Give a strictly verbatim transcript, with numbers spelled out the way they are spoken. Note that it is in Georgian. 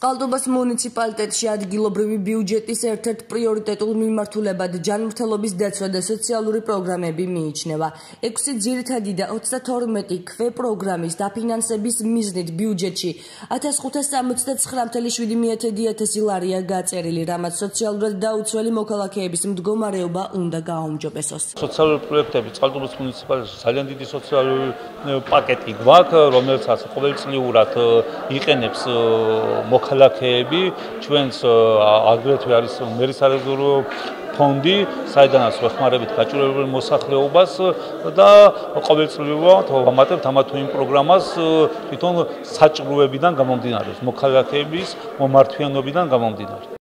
წყალტუბოს მუნიციპალიტეტში ადგილობრივი ბიუჯეტის ერთ-ერთ პრიორიტეტულ მიმართულებად ჯანმრთელობის დაცვა და სოციალური პროგრამები მიიჩნევა. ექვსი ძირითადი და ოცდათორმეტი ქვეპროგრამის დაფინანსების მიზნით ბიუჯეტში ათას ხუთას სამოცდაცხრა წუთი შვიდ ათასი ლარია გაწერილი, რამაც სოციალურად დაუცველი მოქალაქეების მდგომარეობა უნდა გააუმჯობესოს. სოციალური პროექტები წყალტუბოს მუნიციპალიტეტში ძალიან დიდი სოციალური პაკეტი გვაქვს, რომელსაც ყოველწლიურად იყენებს მოქალაქეები, ჩვენს აგრეთვე არის მერის სარეზერვო ფონდი, საიდანაც ვეხმარებით გაჭირვებულ მოსახლეობას და ყოველწლიურად ვამატებთ ამა თუ იმ პროგრამას თვითონ საჭიროებიდან გამომდინარე, მოქალაქეების მომართვიანობიდან გამომდინარე.